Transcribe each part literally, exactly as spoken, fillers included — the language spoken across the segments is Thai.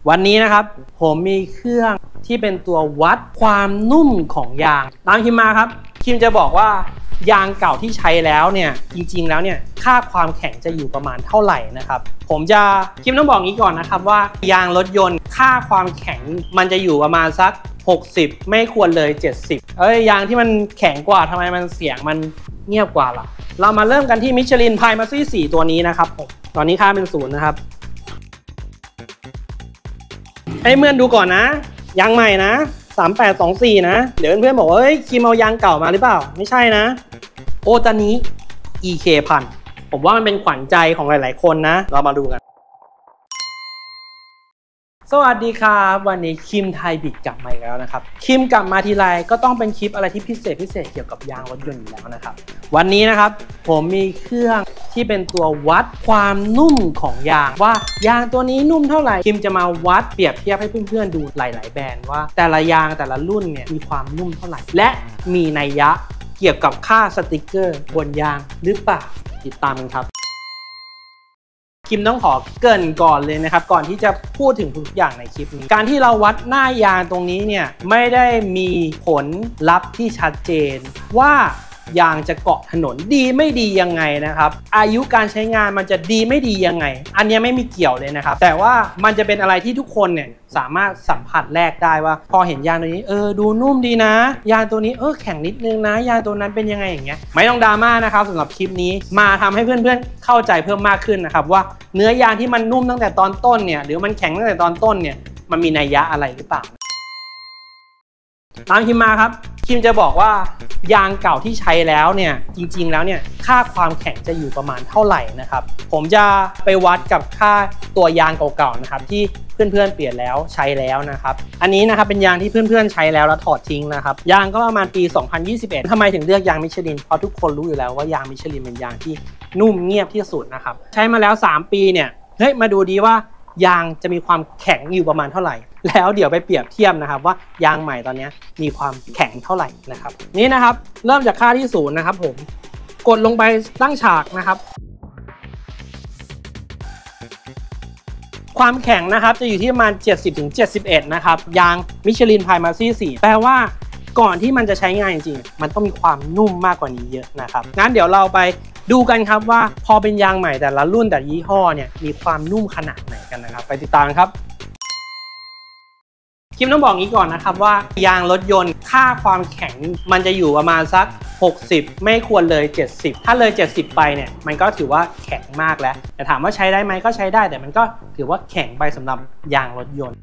วันนี้นะครับผมมีเครื่องที่เป็นตัววัดความนุ่มของยางตามคิมมาครับคิมจะบอกว่ายางเก่าที่ใช้แล้วเนี่ยจริงๆแล้วเนี่ยค่าความแข็งจะอยู่ประมาณเท่าไหร่นะครับผมจะคิมต้องบอกงี้ก่อนนะครับว่ายางรถยนต์ค่าความแข็งมันจะอยู่ประมาณสักหกสิบไม่ควรเลยเจ็ดสิบเอ้ยยางที่มันแข็งกว่าทำไมมันเสียงมันเงียบกว่าล่ะเรามาเริ่มกันที่มิชลินไพรมาซี่สี่ตัวนี้นะครับผมตอนนี้ค่าเป็นศูนย์นะครับให้เพื่อนดูก่อนนะยางใหม่นะสามแปดสองสี่นะเดี๋ยวเพื่อนๆบอกว่าเฮ้ยคิมเอายางเก่ามาหรือเปล่าไม่ใช่นะโอตานิ อี เค พันผมว่ามันเป็นขวัญใจของหลายๆคนนะเรามาดูกันสวัสดีครับวันนี้คิมไทยบิดกลับมาอีกแล้วนะครับคิมกลับมาทีไรก็ต้องเป็นคลิปอะไรที่พิเศษพิเศษเกี่ยวกับยางรถยนต์อยู่แล้วนะครับวันนี้นะครับผมมีเครื่องที่เป็นตัววัดความนุ่มของยางว่ายางตัวนี้นุ่มเท่าไหร่คิมจะมาวัดเปรียบเทียบให้เพื่อนๆดูหลายๆแบรนด์ว่าแต่ละยางแต่ละรุ่นเนี่ยมีความนุ่มเท่าไหร่และมีนัยยะเกี่ยวกับค่าสติกเกอร์บนยางหรือเปล่าติดตามกันครับคิมต้องขอเกริ่นก่อนเลยนะครับก่อนที่จะพูดถึงทุกอย่างในคลิปนี้การที่เราวัดหน้ายางตรงนี้เนี่ยไม่ได้มีผลลัพธ์ที่ชัดเจนว่ายางจะเกาะถนนดีไม่ดียังไงนะครับอายุการใช้งานมันจะดีไม่ดียังไงอันนี้ไม่มีเกี่ยวเลยนะครับแต่ว่ามันจะเป็นอะไรที่ทุกคนเนี่ยสามารถสัมผัสแรกได้ว่าพอเห็นยางตัวนี้เออดูนุ่มดีนะยางตัวนี้เออแข็งนิดนึงนะยางตัวนั้นเป็นยังไงอย่างเงี้ยไม่ต้องดราม่านะครับสำหรับคลิปนี้มาทำให้เพื่อนๆเข้าใจเพิ่มมากขึ้นนะครับว่าเนื้อยางที่มันนุ่มตั้งแต่ตอนต้นเนี่ยหรือมันแข็งตั้งแต่ตอนต้นเนี่ยมันมีนัยยะอะไรหรือเปล่าตามคิมมาครับคิมจะบอกว่ายางเก่าที่ใช้แล้วเนี่ยจริงๆแล้วเนี่ยค่าความแข็งจะอยู่ประมาณเท่าไหร่นะครับผมจะไปวัดกับค่าตัวยางเก่าๆนะครับที่เพื่อนๆเปลี่ยนแล้วใช้แล้วนะครับอันนี้นะครับเป็นยางที่เพื่อนๆใช้แล้วแล้วถอดทิ้งนะครับยางก็ประมาณปีสองพันยี่สิบเอ็ดทำไมถึงเลือกยางมิชลินเพราะทุกคนรู้อยู่แล้วว่ายางมิชลินเป็นยางที่นุ่มเงียบที่สุดนะครับใช้มาแล้วสามปีเนี่ยเฮ้ยมาดูดีว่ายางจะมีความแข็งอยู่ประมาณเท่าไหร่แล้วเดี๋ยวไปเปรียบเทียบนะครับว่ายางใหม่ตอนนี้มีความแข็งเท่าไหร่นะครับนี่นะครับเริ่มจากค่าที่ศูนย์นะครับผมกดลงไปตั้งฉากนะครับความแข็งนะครับจะอยู่ที่ประมาณ เจ็ดสิบถึงเจ็ดสิบเอ็ด นะครับยางมิชลินไพรมาซี่สี่แปลว่าก่อนที่มันจะใช้งานจริงๆมันต้องมีความนุ่มมากกว่านี้เยอะนะครับงั้นเดี๋ยวเราไปดูกันครับว่าพอเป็นยางใหม่แต่ละรุ่นแต่ยี่ห้อเนี่ยมีความนุ่มขนาดไหนกันนะครับไปติดตามครับคิมต้องบอกงี้ก่อนนะครับว่ายางรถยนต์ค่าความแข็งมันจะอยู่ประมาณสักหกสิบไม่ควรเลยเจ็ดสิบถ้าเลยเจ็ดสิบไปเนี่ยมันก็ถือว่าแข็งมากแล้วแต่ถามว่าใช้ได้ไหมก็ใช้ได้แต่มันก็ถือว่าแข็งไปสำหรับยางรถยนต์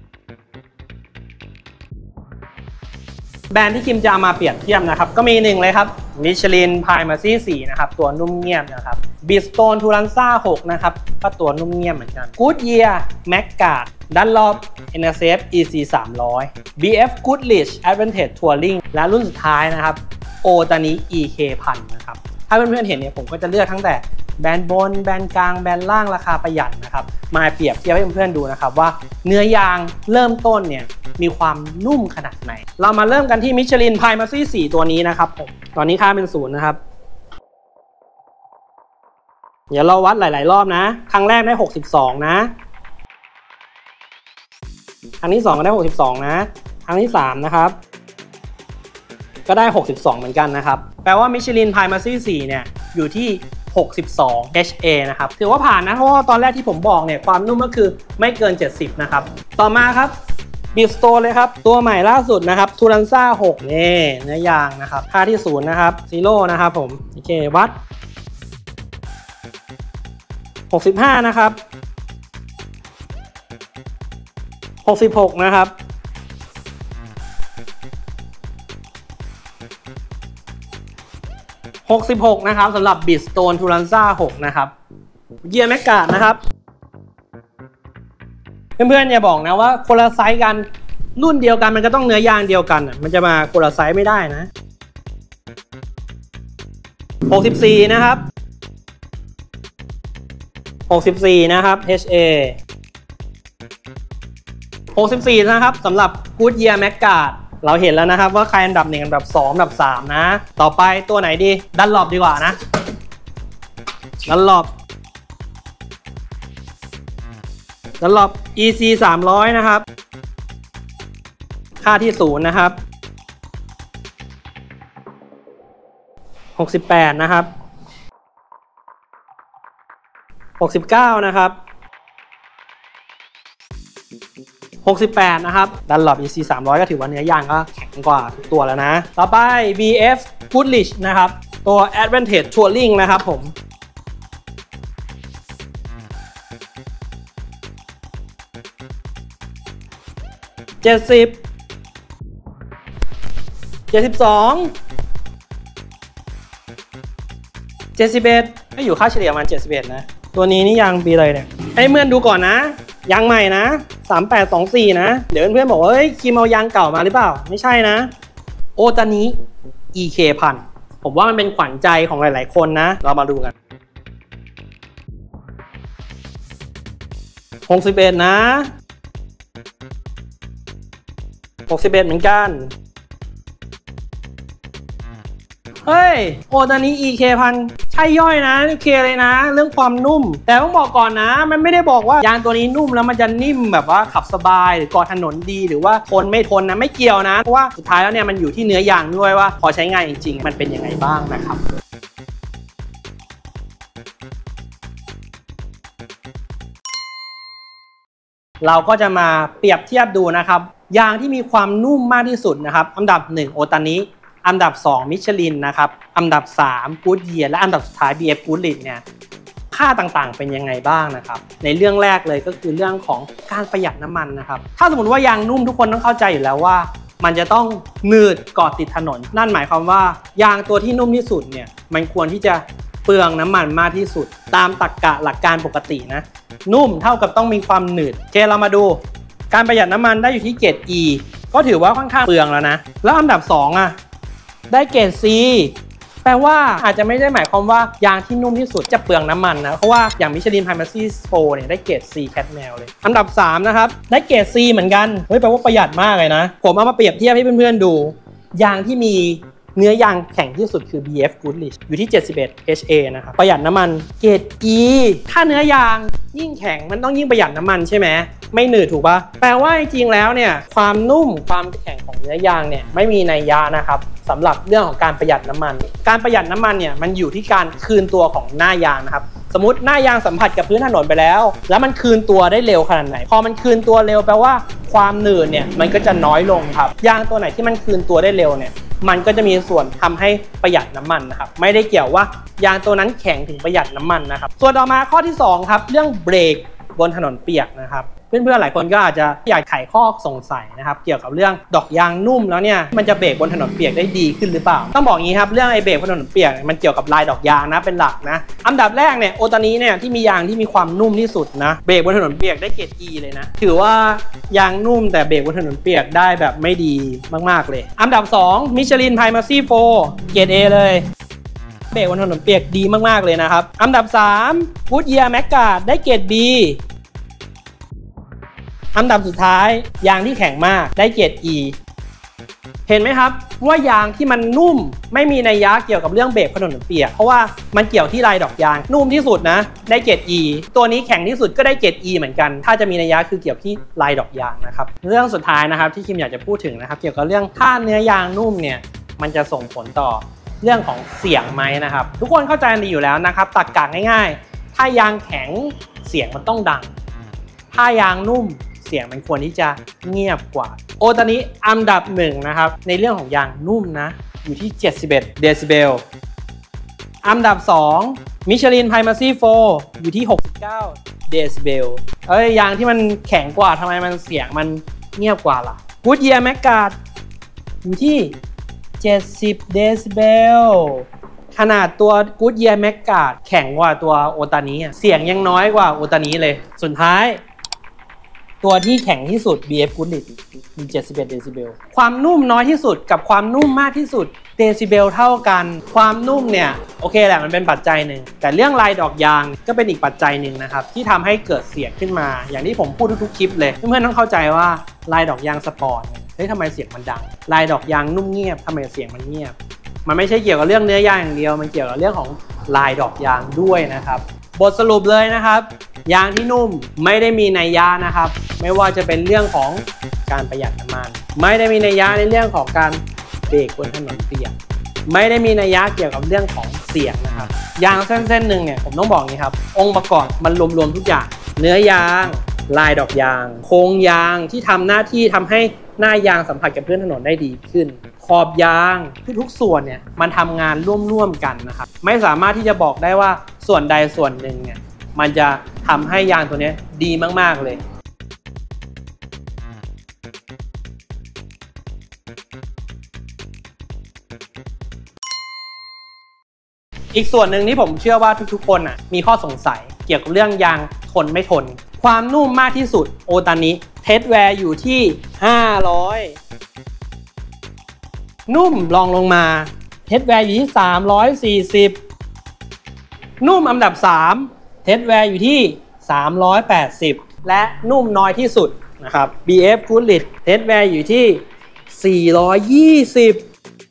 แบรนด์ที่คิมจะมาเปรียบเทียบนะครับก็มีหนึ่งเลยครับมิชลินไพรมาซี่สี่นะครับตัวนุ่มเงียบนะครับบิสโตนทูรันซ่าหกนะครับก็ตัวนุ่มเงียบเหมือนกันกู๊ดเยียร์แม็กกาดดันลอป เอ็น เอส เอฟ อี ซี สามร้อย บี เอฟ Goodrich Advantage Touring และรุ่นสุดท้ายนะครับโอตานิ อี เค พันนะครับถ้าเพื่อนๆเห็นเนี่ยผมก็จะเลือกทั้งแต่แบรนด์บนแบรนด์กลางแบรนด์ล่างราคาประหยัดนะครับมาเปรียบเทียบให้เพื่อนๆดูนะครับว่าเนื้อยางเริ่มต้นเนี่ยมีความนุ่มขนาดไหนเรามาเริ่มกันที่มิชลินไพรมาซี่สี่ตัวนี้นะครับผมตอนนี้ค่าเป็นศูนย์นะครับเดี๋ยวเราวัดหลายๆรอบนะครั้งแรกได้หกสิบสองนะครั้งที่สองก็ได้หกสิบสองนะครั้งที่สามนะครับก็ได้หกสิบสองเหมือนกันนะครับแปลว่ามิชลินไพรมาซี่สี่เนี่ยอยู่ที่หกสิบสอง เอช เอ นะครับถือว่าผ่านนะเพราะว่าตอนแรกที่ผมบอกเนี่ยความนุ่มก็คือไม่เกินเจ็ดสิบนะครับต่อมาครับบิสโตนเลยครับตัวใหม่ล่าสุดนะครับทูรันซ่าหกนี่เนื้อยางนะครับค่าที่ศูนย์นะครับซีโร่นะครับผมโอเควัดหกสิบห้านะครับหกสิบหกนะครับหกสิบหกนะครับสำหรับบิสโตนทูรันซ่าหกนะครับเยียร์แมกกาดนะครับเพื่อนๆอย่าบอกนะว่าคนละไซส์กันรุ่นเดียวกันมันก็ต้องเนื้อยางเดียวกันมันจะมาคนละไซส์ไม่ได้นะหกสิบสี่นะครับหกสิบสี่นะครับ เอช เอ หกสิบสี่นะครับสำหรับ Goodyear Maggard เราเห็นแล้วนะครับว่าใครอันดับหนึ่งอันดับสองอันดับสามนะต่อไปตัวไหนดีดันลอปดีกว่านะดันลอปดันหลบ อี ซี สามร้อยนะครับค่าที่ศูนย์นะครับหกสิบแปดนะครับหกสิบเก้านะครับหกสิบแปดนะครับดันหลบ อี ซี สามร้อยก็ถือว่าเนื้อยางก็แข็งกว่าทุกตัวแล้วนะต่อไป บี เอฟ Goodrich นะครับตัว Advantage Touring นะครับผมเจ็ดสิบ เจ็ดสิบสอง เจ็ดสิบเอ็ดก็อยู่ค่าเฉลี่ยประมาณเจ็ดสิบเอ็ดนะตัวนี้นี่ยางปีเลยเนี่ยให้เพื่อนดูก่อนนะยางใหม่นะสามแปดสองสี่นะเดี๋ยวเพื่อนๆบอกว่าเฮ้ยคิมเอายางเก่ามาหรือเปล่าไม่ใช่นะโอตานิ อี เค พันผมว่ามันเป็นขวัญใจของหลายๆคนนะเรามาดูกันหกสิบเอ็ดนะหกสิบเอ็ดเหมือนกันเฮ้ยโอตานิ อี เค พันใช่ย่อยนะโอเคเลยนะเรื่องความนุ่มแต่ต้องบอกก่อนนะมันไม่ได้บอกว่ายางตัวนี้นุ่มแล้วมันจะนิ่มแบบว่าขับสบายหรือเกาะถนนดีหรือว่าทนไม่ทนนะไม่เกี่ยวนะเพราะว่าสุดท้ายแล้วเนี่ยมันอยู่ที่เนื้อยางด้วยว่าพอใช้งานจริงๆมันเป็นยังไงบ้างนะครับเราก็จะมาเปรียบเทียบดูนะครับยางที่มีความนุ่มมากที่สุดนะครับอันดับหนึ่งโอตานิอันดับสองมิชลินนะครับอันดับสามกู๊ดเยียร์และอันดับสุดท้าย บี เอฟ Goodrich เนี่ยค่าต่างๆเป็นยังไงบ้างนะครับในเรื่องแรกเลยก็คือเรื่องของการประหยัดน้ำมันนะครับถ้าสมมติว่ายางนุ่มทุกคนต้องเข้าใจอยู่แล้วว่ามันจะต้องหนืดเกาะติดถนนนั่นหมายความว่ายางตัวที่นุ่มที่สุดเนี่ยมันควรที่จะเปลืองน้ำมันมากที่สุดตามตรรกะหลักการปกตินะนุ่มเท่ากับต้องมีความหนืดโอเคเรามาดูการประหยัดน้ำมันได้อยู่ที่เกรด E ก็ถือว่าค่อนข้างเปลืองแล้วนะแล้วอันดับสองอ่ะได้เกรด C แปลว่าอาจจะไม่ได้หมายความว่ายางที่นุ่มที่สุดจะเปลืองน้ำมันนะเพราะว่าอย่างมิชลิน Primacy โฟร์เนี่ยได้เกรด C Cat Mail เลยอันดับสามนะครับได้เกรด C เหมือนกันเฮ้ยแปลว่าประหยัดมากเลยนะผมเอามาเปรียบเทียบให้เพื่อนๆดูยางที่มีเนื้อยางแข็งที่สุดคือ บี เอฟ Goodrich อยู่ที่เจ็ดสิบเอ็ด เอช เอ นะครับประหยัดน้ำมันเกรด E ถ้าเนื้อยางยิ่งแข็งมันต้องยิ่งประหยัดน้ำมันใช่ไหมไม่หนืดถูกปะแปลว่าจริงๆแล้วเนี่ยความนุ่มความแข็งของเนื้อยางเนี่ยไม่มีนัยยะนะครับสำหรับเรื่องของการประหยัดน้ำมันการประหยัดน้ำมันเนี่ยมันอยู่ที่การคืนตัวของหน้ายางนะครับสมมติหน้ายางสัมผัสกับพื้นถนนไปแล้วแล้วมันคืนตัวได้เร็วขนาดไหนพอมันคืนตัวเร็วแปลว่าความหนืดเนี่ยมันก็จะน้อยลงครับยางตัวไหนที่มันคืนตัวได้เร็วเนี่ยมันก็จะมีส่วนทำให้ประหยัดน้ำมันนะครับไม่ได้เกี่ยวว่ายางตัวนั้นแข็งถึงประหยัดน้ำมันนะครับส่วนต่อมาข้อที่สองครับเรื่องเบรกบนถนนเปียกนะครับเพื่อนๆหลายคนก็อาจจะอยากไขข้อสงสัยนะครับเกี่ยวกับเรื่องดอกยางนุ่มแล้วเนี่ยมันจะเบรกบนถนนเปียกได้ดีขึ้นหรือเปล่าต้องบอกงี้ครับเรื่องไอ้เบรกบนถนนเปียกมันเกี่ยวกับลายดอกยางนะเป็นหลักนะอันดับแรกเนี่ยโอตานิเนี่ยที่มียางที่มีความนุ่มที่สุดนะเบรกบนถนนเปียกได้เกรด E เลยนะถือว่ายางนุ่มแต่เบรกบนถนนเปียกได้แบบไม่ดีมากๆเลยอันดับสองมิชลิน Primacy โฟร์เกรด A เลยเบรกบนถนนเปียกดีมากๆเลยนะครับอันดับสาม Goodyear Maggard ได้เกรด Bอันดับสุดท้ายยางที่แข็งมากได้เกรด E เห็นไหมครับว่ายางที่มันนุ่มไม่มีนัยยะเกี่ยวกับเรื่องเบรกถนนเปียกเพราะว่ามันเกี่ยวที่ลายดอกยางนุ่มที่สุดนะได้เกรด E ตัวนี้แข็งที่สุดก็ได้เกรด E เหมือนกันถ้าจะมีนัยยะคือเกี่ยวที่ลายดอกยางนะครับเรื่องสุดท้ายนะครับที่คิมอยากจะพูดถึงนะครับเกี่ยวกับเรื่องถ้าเนื้อยางนุ่มเนี่ยมันจะส่งผลต่อเรื่องของเสียงไหมนะครับทุกคนเข้าใจดีอยู่แล้วนะครับตรรกะง่ายๆถ้ายางแข็งเสียงมันต้องดังถ้ายางนุ่มเสียงมันควรที่จะเงียบกว่าโอตานิอันดับหนึ่งนะครับในเรื่องของยางนุ่มนะอยู่ที่เจ็ดสิบเอ็ดเดซิเบลอันดับสองมิชลิน Primacy โฟร์อยู่ที่หกสิบเก้าเดซิเบลเอ้ยยางที่มันแข็งกว่าทำไมมันเสียงมันเงียบกว่าล่ะ Goodyear Maggard อยู่ที่เจ็ดสิบเดซิเบลขนาดตัว Goodyear Maggard แข็งกว่าตัวโอตานิเสียงยังน้อยกว่าโอตานิเลยสุดท้ายตัวที่แข็งที่สุด บี เอฟ Goodrich มีเจ็ดสิบเอ็ดเดซิเบลความนุ่มน้อยที่สุดกับความนุ่มมากที่สุดเดซิเบลเท่ากันความนุ่มเนี่ยโอเคแหละมันเป็นปัจจัยหนึ่งแต่เรื่องลายดอกยางก็เป็นอีกปัจจัยหนึ่งนะครับที่ทำให้เกิดเสียงขึ้นมาอย่างที่ผมพูดทุกๆคลิปเลยเพื่อนๆต้องเข้าใจว่าลายดอกยางสปอร์ตเฮ้ยทำไมเสียงมันดังลายดอกยางนุ่มเงียบทำไมเสียงมันเงียบมันไม่ใช่เกี่ยวกับเรื่องเนื้อยางอย่างเดียวมันเกี่ยวกับเรื่องของลายดอกยางด้วยนะครับบทสรุปเลยนะครับยางที่นุ่มไม่ได้มีนัยยะนะครับไม่ว่าจะเป็นเรื่องของการประหยัดน้ำมันไม่ได้มีนัยยะในเรื่องของการเบรกบนถนนเปียกไม่ได้มีนัยยะเกี่ยวกับเรื่องของเสียงนะครับยางเส้นเส้นหนึ่งเนี่ยผมต้องบอกอย่างนี้ครับองค์ประกอบมันรวมๆทุกอย่างเนื้อยางลายดอกยางโครงยางที่ทำหน้าที่ทำให้หน้ายางสัมผัสกับพื้นถนนได้ดีขึ้นขอบยางทุกๆส่วนเนี่ยมันทำงานร่วมๆกันนะครับไม่สามารถที่จะบอกได้ว่าส่วนใดส่วนหนึ่งเนี่ยมันจะทำให้ยางตัวนี้ดีมากๆเลยอีกส่วนหนึ่งที่ผมเชื่อว่าทุกๆคนอ่ะมีข้อสงสัยเกี่ยวกับเรื่องยางทนไม่ทนความนุ่มมากที่สุดโอตานิเทสแวร์อยู่ที่ห้าร้อยนุ่มลองลงมาเทสแวร์อยู่ที่สามร้อยสี่สิบนุ่มอันดับสามเทสแวร์อยู่ที่สามร้อยแปดสิบและนุ่มน้อยที่สุดนะครับ บี เอฟ Goodrich เทสแวร์อยู่ที่สี่ร้อยยี่สิบ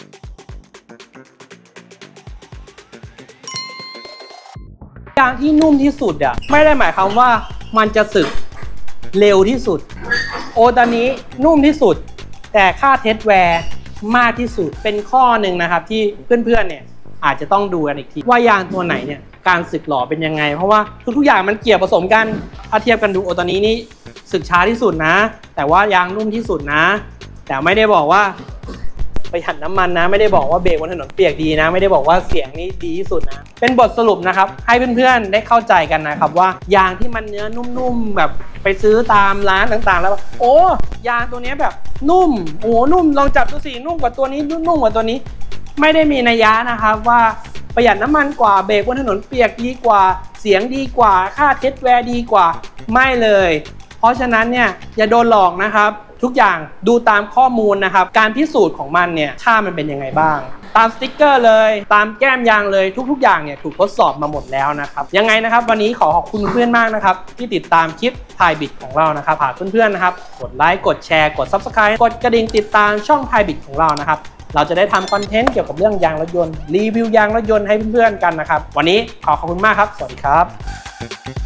ยางที่นุ่มที่สุดอ่ะไม่ได้หมายความว่ามันจะสึกเร็วที่สุดโอตานินุ่มที่สุดแต่ค่าเทสแวร์มากที่สุดเป็นข้อหนึ่งนะครับที่เพื่อนๆเนี่ยอาจจะต้องดูกันอีกทีว่ายางตัวไหนเนี่ยการสึกหล่อเป็นยังไงเพราะว่าทุกๆอย่างมันเกี่ยวผสมกันถ้าเทียบกันดูโอตานินี่สึกช้าที่สุดนะแต่ว่ายางนุ่มที่สุดนะแต่ไม่ได้บอกว่าประหยัดน้ำมันนะไม่ได้บอกว่าเบรกบนถนนเปียกดีนะไม่ได้บอกว่าเสียงนี้ดีที่สุดนะเป็นบทสรุปนะครับให้เพื่อนๆได้เข้าใจกันนะครับว่ายางที่มันเนื้อนุ่มๆแบบไปซื้อตามร้านต่างๆแล้วโอ้ยางตัวนี้แบบนุ่มโอ้นุ่มลองจับดูสินุ่มกว่าตัวนี้นุ่มกว่าตัวนี้ไม่ได้มีนัยยะนะครับว่าประหยัดน้ำมันกว่าเบรกบนถนนเปียกดีกว่าเสียงดีกว่าค่าเทสแวร์ดีกว่าไม่เลยเพราะฉะนั้นเนี่ยอย่าโดนหลอกนะครับทุกอย่างดูตามข้อมูลนะครับการพิสูจน์ของมันเนี่ยค่ามันเป็นยังไงบ้างตามสติ๊กเกอร์เลยตามแก้มยางเลยทุกๆอย่างเนี่ยถูกทดสอบมาหมดแล้วนะครับยังไงนะครับวันนี้ขอขอบคุณเพื่อนมากนะครับที่ติดตามคลิปพายบิดของเรานะครับหากเพื่อนๆนะครับกดไลค์กดแชร์กด ซับสไครบ์ กดกระดิ่งติดตามช่องพายบิดของเรานะครับเราจะได้ทำคอนเทนต์เกี่ยวกับเรื่องยางรถยนต์รีวิวยางรถยนต์ให้เพื่อนๆกันนะครับวันนี้ขอขอบคุณมากครับสวัสดีครับ